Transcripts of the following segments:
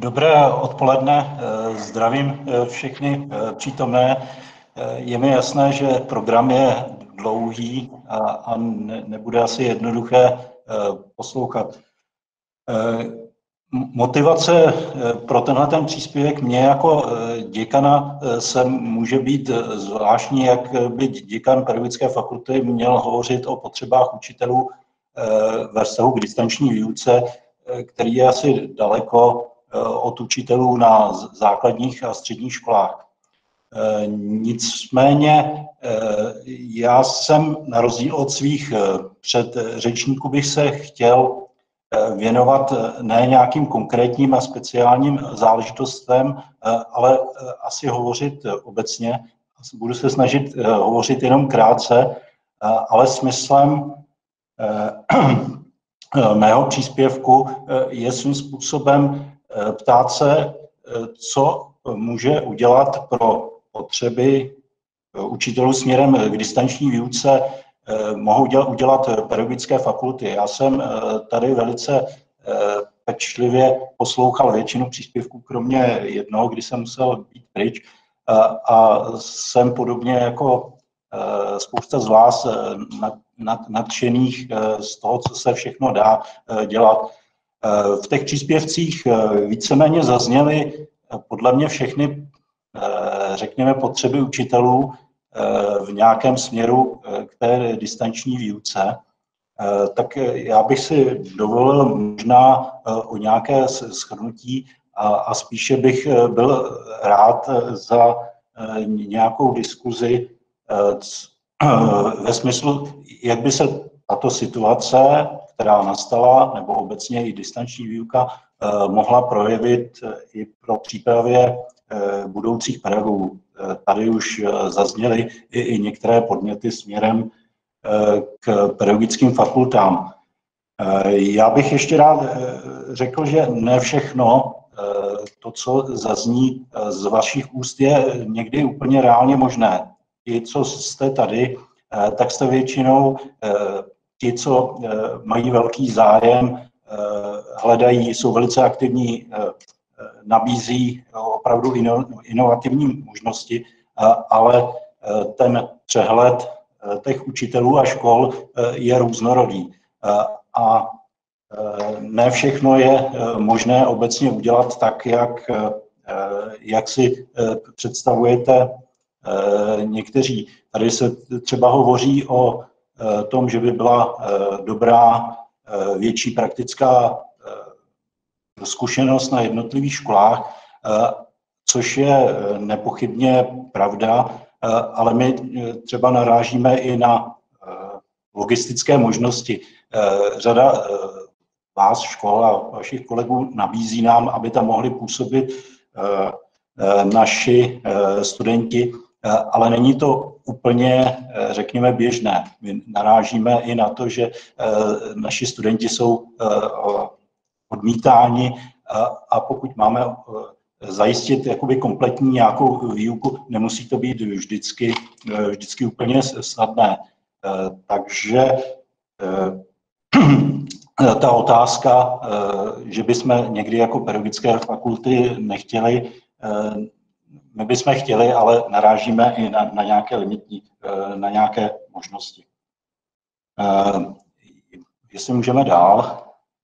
Dobré odpoledne, zdravím všechny přítomné. Je mi jasné, že program je dlouhý a nebude asi jednoduché poslouchat. Motivace pro tenhle příspěvek mě jako děkana se může být zvláštní, jak by děkan pedagogické fakulty měl hovořit o potřebách učitelů ve vztahu k distanční výuce, který je asi daleko od učitelů na základních a středních školách. Nicméně já jsem na rozdíl od svých předřečníků bych se chtěl věnovat ne nějakým konkrétním a speciálním záležitostem, ale asi hovořit obecně. Budu se snažit hovořit jenom krátce, ale smyslem mého příspěvku je svým způsobem ptát se, co může udělat pro potřeby učitelů směrem k distanční výuce, mohou udělat pedagogické fakulty. Já jsem tady velice pečlivě poslouchal většinu příspěvků, kromě jednoho, kdy jsem musel být pryč, a jsem podobně jako spousta z vás nadšených z toho, co se všechno dá dělat. V těch příspěvcích víceméně zazněly podle mě všechny, řekněme, potřeby učitelů v nějakém směru k té distanční výuce. Tak já bych si dovolil možná o nějaké shrnutí a spíše bych byl rád za nějakou diskuzi ve smyslu, jak by se tato situace, která nastala, nebo obecně i distanční výuka, mohla projevit i pro přípravě budoucích pedagogů. Tady už zazněly i některé podněty směrem k pedagogickým fakultám. Já bych ještě rád řekl, že ne všechno to, co zazní z vašich úst, je někdy úplně reálně možné. I co jste tady, tak jste většinou ti, co mají velký zájem, hledají, jsou velice aktivní, nabízí opravdu inovativní možnosti, ale ten přehled těch učitelů a škol je různorodý. A ne všechno je možné obecně udělat tak, jak si představujete někteří. Tady se třeba hovoří o tom, že by byla dobrá větší praktická zkušenost na jednotlivých školách, což je nepochybně pravda, ale my třeba narážíme i na logistické možnosti. Řada vás, škol a vašich kolegů nabízí nám, aby tam mohli působit naši studenti, ale není to úplně, řekněme, běžné. My narážíme i na to, že naši studenti jsou odmítáni a pokud máme zajistit jakoby kompletní nějakou výuku, nemusí to být vždycky úplně snadné. Takže ta otázka, že bychom někdy jako pedagogické fakulty nechtěli, my bychom chtěli, ale narážíme i na nějaké limitní, na nějaké možnosti. Jestli můžeme dál.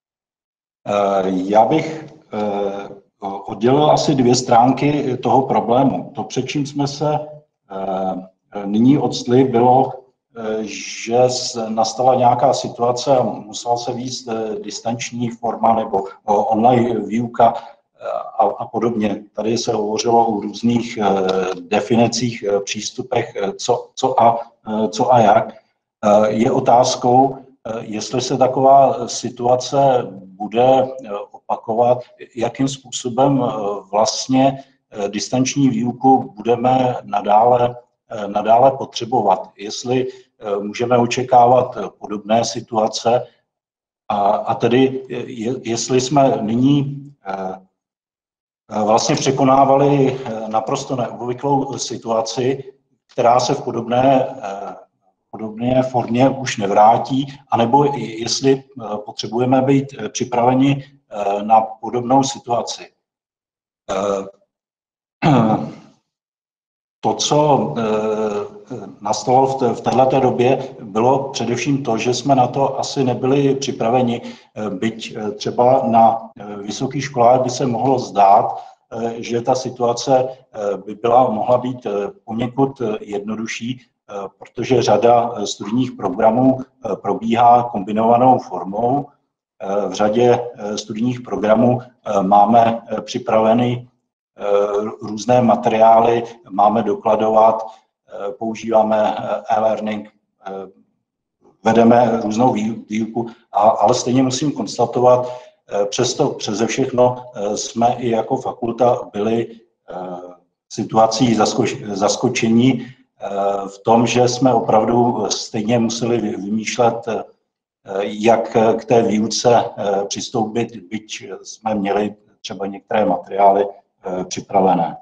Já bych oddělil asi dvě stránky toho problému. To, před čím jsme se nyní odstli, bylo, že nastala nějaká situace a musela se vést distanční forma nebo online výuka a podobně. Tady se hovořilo o různých definicích, přístupech, co a jak. Je otázkou, jestli se taková situace bude opakovat, jakým způsobem vlastně distanční výuku budeme nadále potřebovat. Jestli můžeme očekávat podobné situace a tedy jestli jsme nyní vlastně překonávali naprosto neobvyklou situaci, která se v podobné formě už nevrátí, anebo jestli potřebujeme být připraveni na podobnou situaci. To, co nastalo v této době, bylo především to, že jsme na to asi nebyli připraveni, byť třeba na vysokých školách by se mohlo zdát, že ta situace by mohla být poněkud jednodušší, protože řada studijních programů probíhá kombinovanou formou. V řadě studijních programů máme připraveny různé materiály, máme dokladovat, používáme e-learning, vedeme různou výuku, ale stejně musím konstatovat, přeze všechno jsme i jako fakulta byli situací zaskočení v tom, že jsme opravdu stejně museli vymýšlet, jak k té výuce přistoupit, byť jsme měli třeba některé materiály připravené.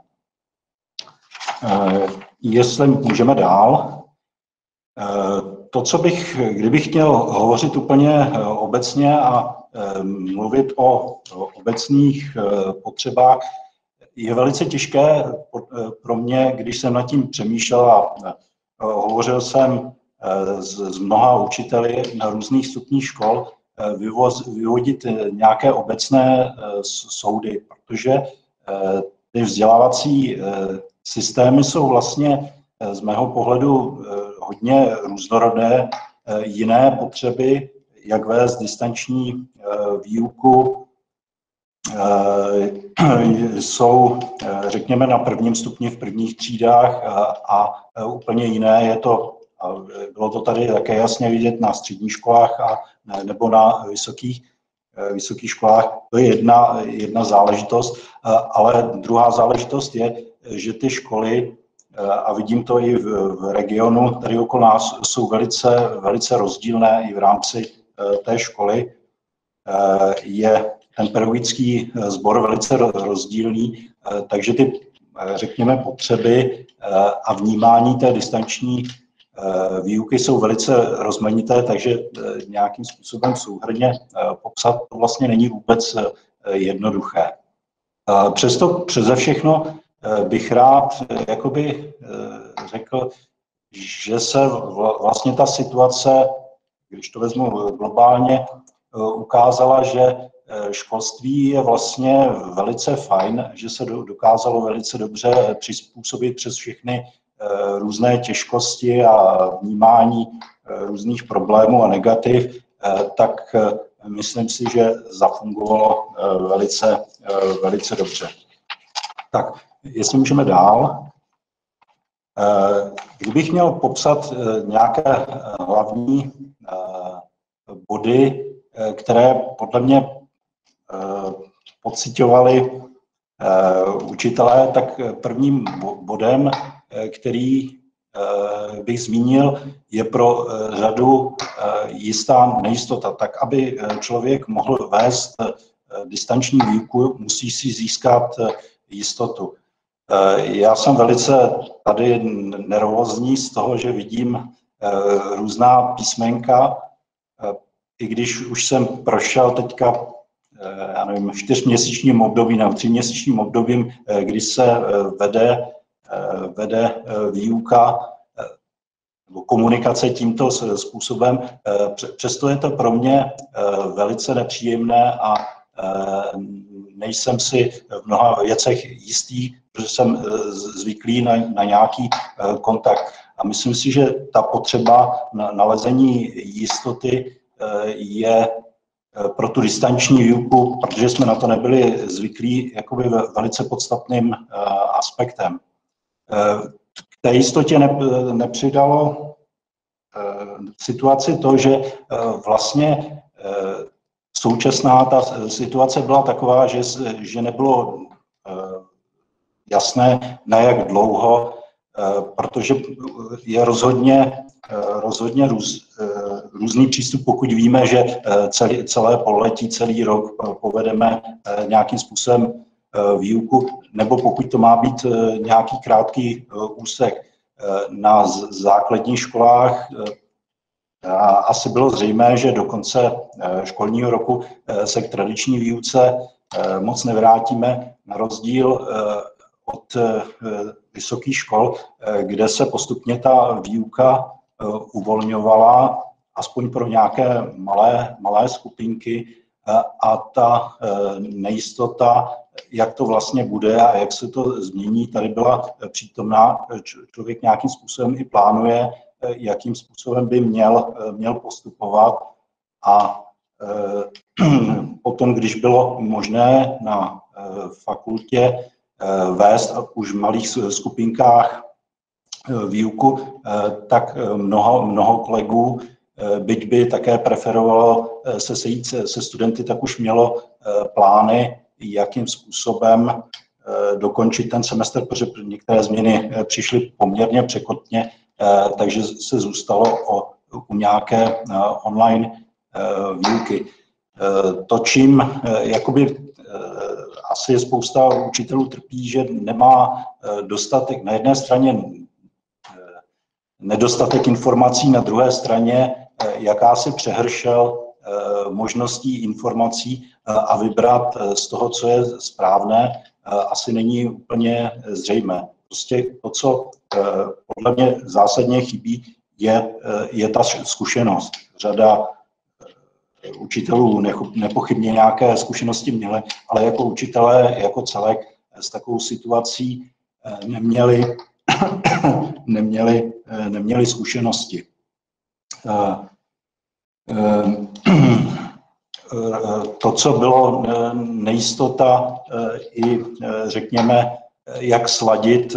Jestli můžeme dál. To, co kdybych chtěl hovořit úplně obecně a mluvit o obecných potřebách, je velice těžké pro mě, když jsem nad tím přemýšlel a hovořil jsem s mnoha učiteli na různých stupních škol, vyvodit nějaké obecné soudy, protože ty vzdělávací systémy jsou vlastně z mého pohledu hodně různorodé. Jiné potřeby, jak vést distanční výuku, jsou, řekněme, na prvním stupni v prvních třídách a úplně jiné je to, bylo to tady také jasně vidět na středních školách nebo na vysokých školách. To je jedna záležitost, ale druhá záležitost je, že ty školy, a vidím to i v regionu tady okolo nás, jsou velice rozdílné i v rámci té školy. Je ten pedagogický sbor velice rozdílný, takže ty, řekněme, potřeby a vnímání té distanční výuky jsou velice rozmanité, takže nějakým způsobem souhrnně popsat to vlastně není vůbec jednoduché. Přesto přeze všechno bych rád jakoby řekl, že se vlastně ta situace, když to vezmu globálně, ukázala, že školství je vlastně velice fajn, že se dokázalo velice dobře přizpůsobit přes všechny různé těžkosti a vnímání různých problémů a negativ, tak myslím si, že zafungovalo velice dobře. Tak, jestli můžeme dál. Kdybych měl popsat nějaké hlavní body, které podle mě pociťovali učitelé, tak prvním bodem, který bych zmínil, je pro řadu jistá nejistota. Tak, aby člověk mohl vést distanční výuku, musí si získat jistotu. Já jsem velice tady nervózní z toho, že vidím různá písmenka, i když už jsem prošel teďka, já nevím, 4měsíčním obdobím nebo 3měsíčním obdobím, kdy se vede výuka nebo komunikace tímto způsobem. Přesto je to pro mě velice nepříjemné a nejsem si v mnoha věcech jistý, protože jsem zvyklý na nějaký kontakt. A myslím si, že ta potřeba nalezení jistoty je pro tu distanční výuku, protože jsme na to nebyli zvyklí, jakoby velice podstatným aspektem. K té jistotě nepřidalo situaci to, že vlastně současná ta situace byla taková, že nebylo jasné, na jak dlouho, protože je rozhodně různý přístup, pokud víme, že celé pololetí, celý rok povedeme nějakým způsobem výuku, nebo pokud to má být nějaký krátký úsek. Na základních školách asi bylo zřejmé, že do konce školního roku se k tradiční výuce moc nevrátíme, na rozdíl od vysokých škol, kde se postupně ta výuka uvolňovala, aspoň pro nějaké malé skupinky, a ta nejistota, jak to vlastně bude a jak se to změní, tady byla přítomná. Člověk nějakým způsobem i plánuje, jakým způsobem by měl postupovat. A potom, když bylo možné na fakultě vést už v malých skupinkách výuku, tak mnoho kolegů, byť by také preferovalo se sejít se studenty, tak už mělo plány, jakým způsobem dokončit ten semestr, protože některé změny přišly poměrně překotně, takže se zůstalo u nějaké online výuky. To, čím jakoby asi spousta učitelů trpí, že nemá dostatek, na jedné straně nedostatek informací, na druhé straně jakási přehršel možností informací a vybrat z toho, co je správné, asi není úplně zřejmé. Prostě to, co podle mě zásadně chybí, je ta zkušenost. Řada učitelů nepochybně nějaké zkušenosti měli, ale jako učitelé, jako celek s takovou situací neměli zkušenosti. To, co bylo nejistota i, řekněme, jak sladit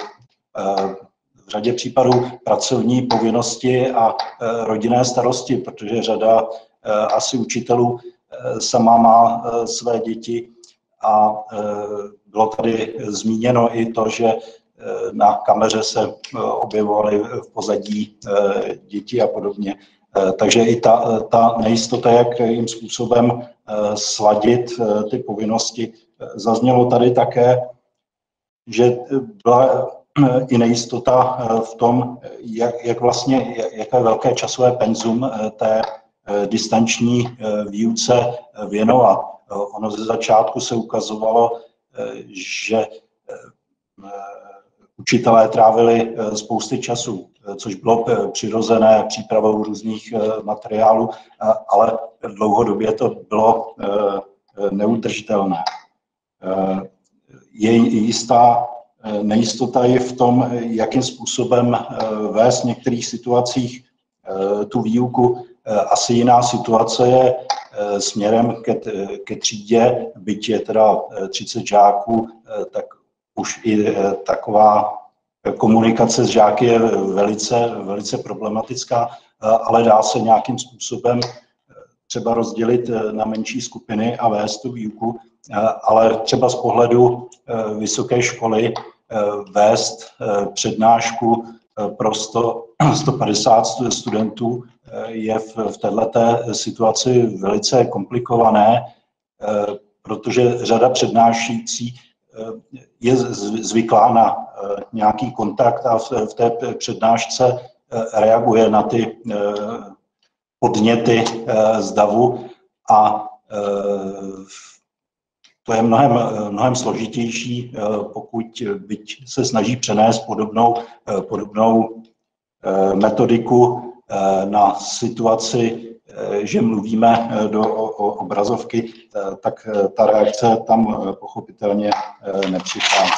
v řadě případů pracovní povinnosti a rodinné starosti, protože řada asi učitelů sama má své děti a bylo tady zmíněno i to, že na kameře se objevovaly v pozadí děti a podobně. Takže i ta nejistota, jakým způsobem sladit ty povinnosti. Zaznělo tady také, že byla i nejistota v tom, jak vlastně, jaké velké časové penzum té distanční výuce věnovat. Ono ze začátku se ukazovalo, že učitelé trávili spousty času, což bylo přirozené přípravou různých materiálů, ale dlouhodobě to bylo neudržitelné. Je jistá nejistota je v tom, jakým způsobem vést v některých situacích tu výuku. Asi jiná situace je směrem ke třídě, byť je teda 30 žáků, tak už i taková komunikace s žáky je velice problematická, ale dá se nějakým způsobem třeba rozdělit na menší skupiny a vést tu výuku, ale třeba z pohledu vysoké školy vést přednášku pro 150 studentů je v této situaci velice komplikované, protože řada přednášející je zvyklá na nějaký kontakt a v té přednášce reaguje na ty podněty z davu a to je mnohem složitější, pokud byť se snaží přenést podobnou metodiku na situaci, že mluvíme do obrazovky, tak ta reakce tam pochopitelně nepřichází.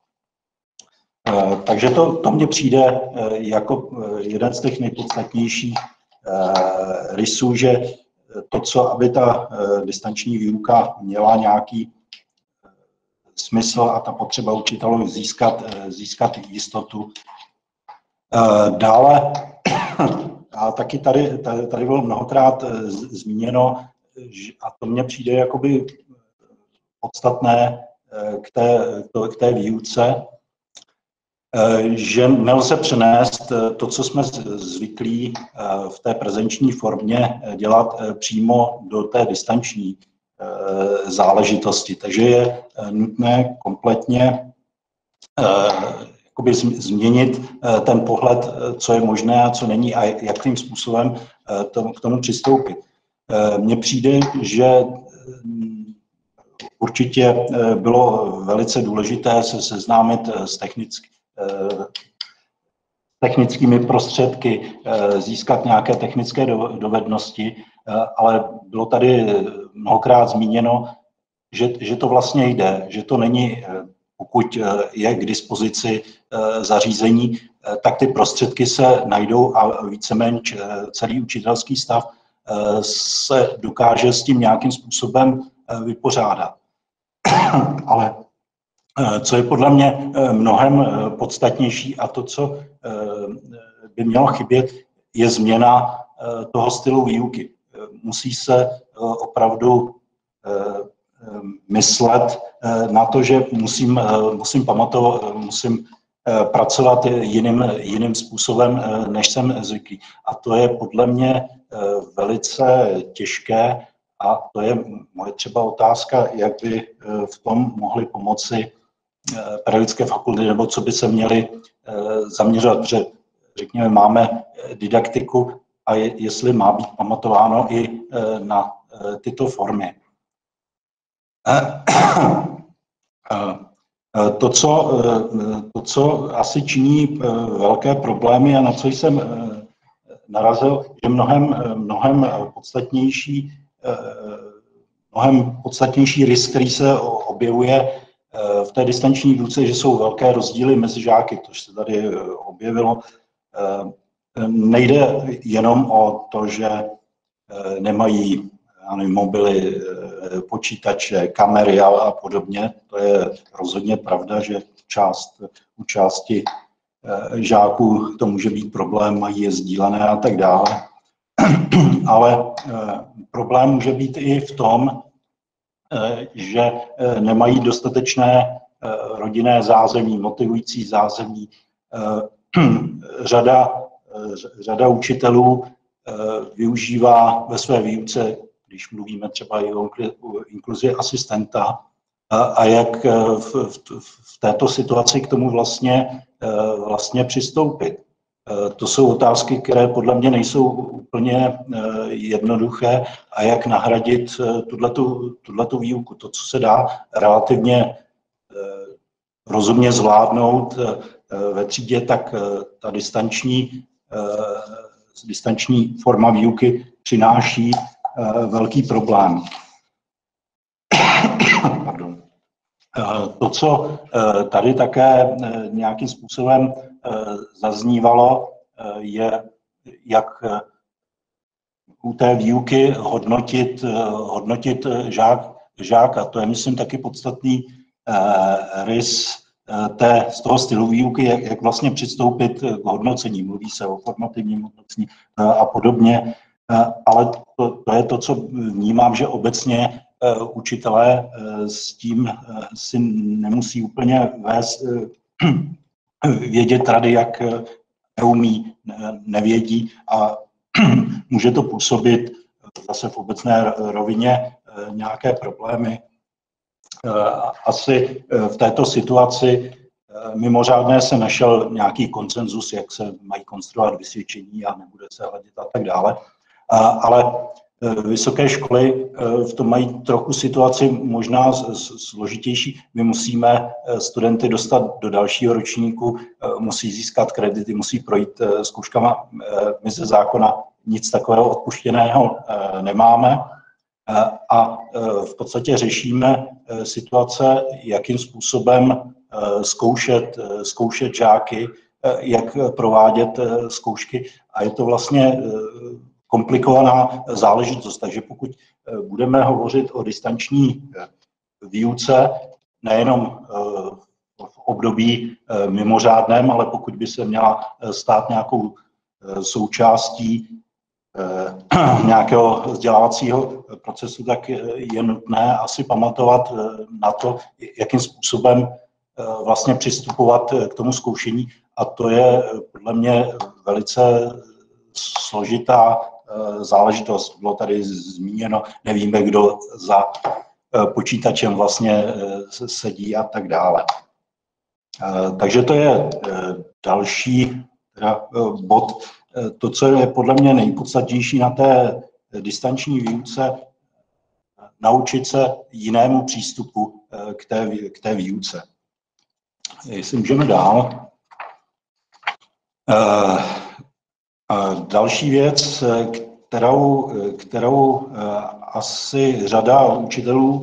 Takže to mně přijde jako jeden z těch nejpodstatnějších rysů, že to, co aby ta distanční výuka měla nějaký smysl a ta potřeba učitelů získat jistotu. Dále, a taky tady bylo mnohokrát zmíněno, a to mně přijde jakoby podstatné k té výuce, že nelze přenést to, co jsme zvyklí v té prezenční formě dělat přímo do té distanční záležitosti. Takže je nutné kompletně jakoby změnit ten pohled, co je možné a co není a jakým způsobem k tomu přistoupit. Mně přijde, že určitě bylo velice důležité se seznámit s technickými prostředky, získat nějaké technické dovednosti, ale bylo tady mnohokrát zmíněno, že to vlastně jde, že to není, pokud je k dispozici zařízení, tak ty prostředky se najdou a víceméně celý učitelský stav se dokáže s tím nějakým způsobem vypořádat. Ale co je podle mě mnohem podstatnější a to, co by mělo chybět, je změna toho stylu výuky. Musí se opravdu myslet na to, že musím pamatovat, musím pracovat jiným způsobem, než jsem zvyklý. A to je podle mě velice těžké a to je moje třeba otázka, jak by v tom mohly pomoci pedagogické fakulty, nebo co by se měly zaměřovat, protože řekněme, máme didaktiku a jestli má být pamatováno i na tyto formy. To, co asi činí velké problémy a na co jsem narazil, je mnohem podstatnější rys, který se objevuje v té distanční výuce, že jsou velké rozdíly mezi žáky, to se tady objevilo. Nejde jenom o to, že nemají mobily, počítače, kamery a podobně. To je rozhodně pravda, že u části žáků to může být problém, mají je sdílené a tak dále. Ale problém může být i v tom, že nemají dostatečné rodinné zázemí, motivující zázemí. Řada učitelů využívá ve své výuce, když mluvíme třeba i o inkluzi, asistenta, a jak v této situaci k tomu vlastně přistoupit. To jsou otázky, které podle mě nejsou úplně jednoduché a jak nahradit tuhletu výuku. To, co se dá relativně rozumně zvládnout ve třídě, tak ta distanční forma výuky přináší velký problém. Pardon. To, co tady také nějakým způsobem zaznívalo, je, jak u té výuky hodnotit žáka. To je, myslím, taky podstatný rys z toho stylu výuky, jak vlastně přistoupit k hodnocení. Mluví se o formativním hodnocení a podobně, ale to je to, co vnímám, že obecně učitelé s tím si nemusí úplně vědět rady, jak neumí, nevědí a může to působit zase v obecné rovině nějaké problémy. Asi v této situaci mimořádné se našel nějaký konsenzus, jak se mají konstruovat vysvědčení a nebude se hladit a tak dále. Ale vysoké školy v tom mají trochu situaci možná složitější. My musíme studenty dostat do dalšího ročníku, musí získat kredity, musí projít zkouškama. My ze zákona nic takového odpuštěného nemáme a v podstatě řešíme situace, jakým způsobem zkoušet žáky, jak provádět zkoušky a je to vlastně komplikovaná záležitost. Takže pokud budeme hovořit o distanční výuce, nejenom v období mimořádném, ale pokud by se měla stát nějakou součástí nějakého vzdělávacího procesu, tak je nutné asi pamatovat na to, jakým způsobem vlastně přistupovat k tomu zkoušení. A to je podle mě velice složitá záležitost. Bylo tady zmíněno, nevíme, kdo za počítačem vlastně sedí a tak dále. Takže to je další bod. To, co je podle mě nejpodstatnější na té distanční výuce, naučit se jinému přístupu k té výuce. Jestli můžeme dál. Další věc, kterou asi řada učitelů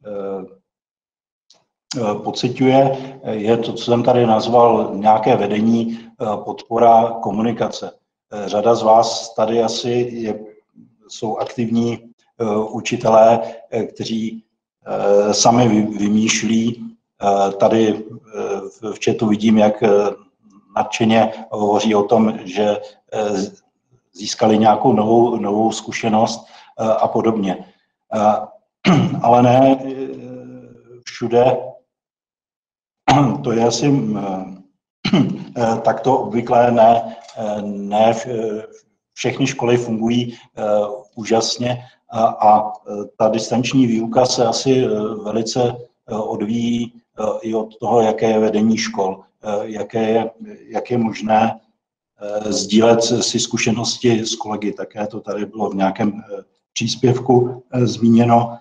pociťuje, je to, co jsem tady nazval nějaké vedení, podpora komunikace. Řada z vás tady asi jsou aktivní učitelé, kteří sami vymýšlí. Tady v chatu vidím, jak nadšeně hovoří o tom, že získali nějakou novou zkušenost a podobně. Ale ne všude, to je asi takto obvyklé, ne všechny školy fungují úžasně a ta distanční výuka se asi velice odvíjí i od toho, jaké je vedení škol, jak je možné sdílet si zkušenosti s kolegy. Také to tady bylo v nějakém příspěvku zmíněno,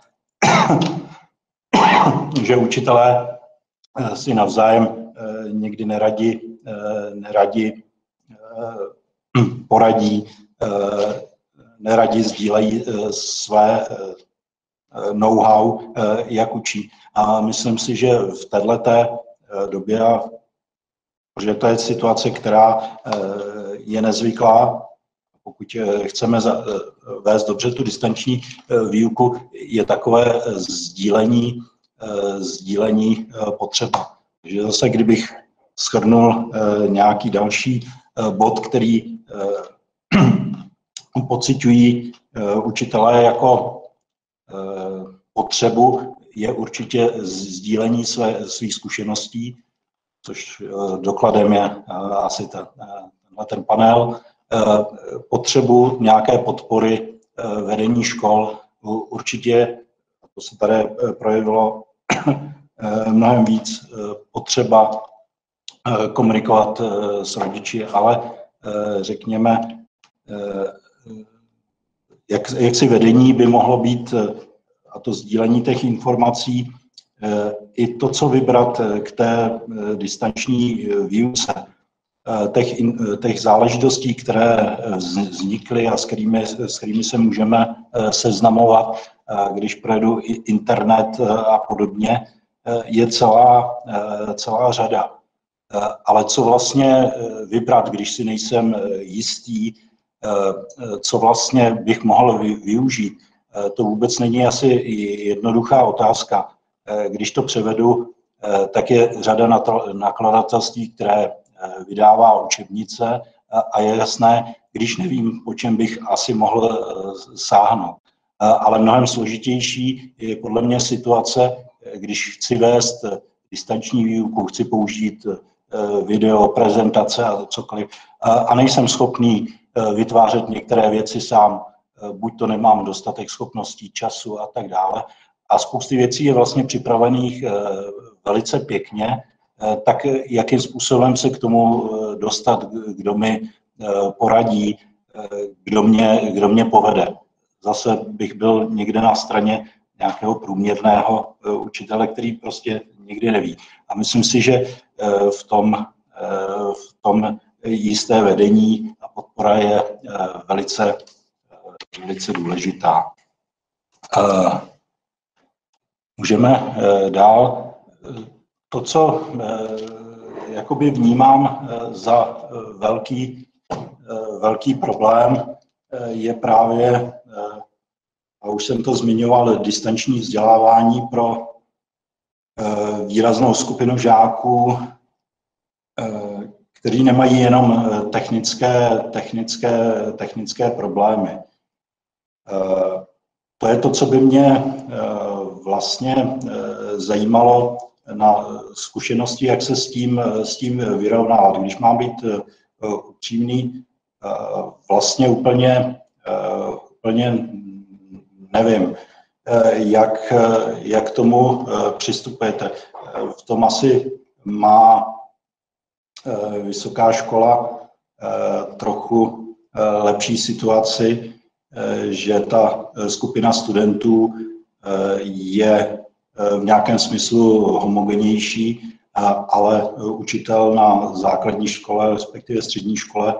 že učitelé si navzájem někdy neradi poradí, neradi sdílejí své know-how, jak učí. A myslím si, že v této době, protože to je situace, která je nezvyklá, pokud chceme vést dobře tu distanční výuku, je takové sdílení potřeba. Takže zase, kdybych shrnul nějaký další bod, který pociťují učitelé jako potřebu, je určitě sdílení svých zkušeností, což dokladem je asi ten panel, potřebu nějaké podpory vedení škol, určitě, to se tady projevilo mnohem víc, potřeba komunikovat s rodiči, ale řekněme, jak si vedení by mohlo být, a to sdílení těch informací, i to, co vybrat k té distanční výuce, těch záležitostí, které vznikly a s kterými se můžeme seznamovat, když projedu internet a podobně, je celá řada. Ale co vlastně vybrat, když si nejsem jistý, co vlastně bych mohl využít, to vůbec není asi jednoduchá otázka. Když to převedu, tak je řada nakladatelství, které vydává učebnice a je jasné, když nevím, po čem bych asi mohl sáhnout. Ale mnohem složitější je podle mě situace, když chci vést distanční výuku, chci použít video, prezentace a cokoliv a nejsem schopný vytvářet některé věci sám, buď to nemám dostatek schopností, času a tak dále. A spousty věcí je vlastně připravených velice pěkně, tak jakým způsobem se k tomu dostat, kdo mi poradí, kdo mě povede. Zase bych byl někde na straně nějakého průměrného učitele, který prostě nikdy neví. A myslím si, že v tom jisté vedení a podpora je velice důležitá. Můžeme dál. To, co jakoby vnímám za velký problém, je právě, a už jsem to zmiňoval, distanční vzdělávání pro výraznou skupinu žáků, kteří nemají jenom technické problémy. To je to, co by mě vlastně zajímalo na zkušenosti, jak se s tím vyrovnávat. Když mám být upřímný, vlastně úplně nevím, jak k tomu přistupujete. V tom asi má vysoká škola trochu lepší situaci, že ta skupina studentů je v nějakém smyslu homogenější, ale učitel na základní škole, respektive střední škole,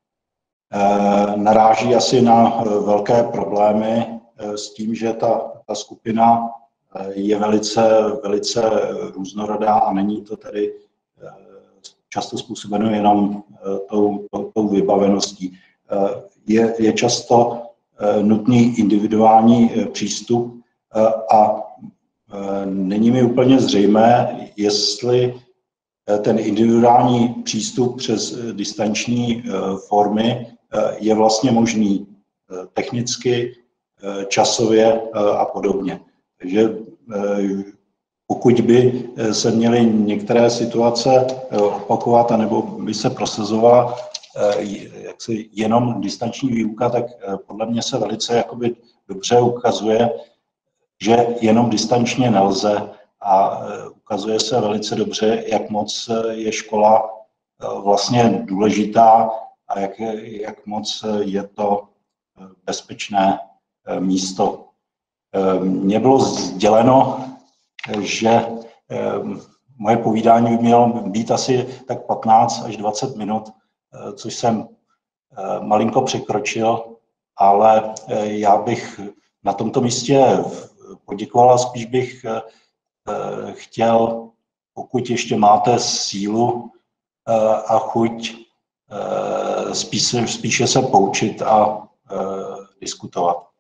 naráží asi na velké problémy s tím, že ta skupina je velice různorodá a není to tedy často způsobeno jenom tou vybaveností. Je často nutný individuální přístup a není mi úplně zřejmé, jestli ten individuální přístup přes distanční formy je vlastně možný technicky, časově a podobně. Takže pokud by se měly některé situace opakovat, anebo by se prosazovala jaksi jenom distanční výuka, tak podle mě se velice jakoby dobře ukazuje, že jenom distančně nelze a ukazuje se velice dobře, jak moc je škola vlastně důležitá a jak moc je to bezpečné místo. Mně bylo sděleno, že moje povídání by mělo být asi tak 15 až 20 minut, což jsem malinko překročil, ale já bych na tomto místě poděkoval a spíš bych chtěl, pokud ještě máte sílu a chuť, spíše se poučit a diskutovat.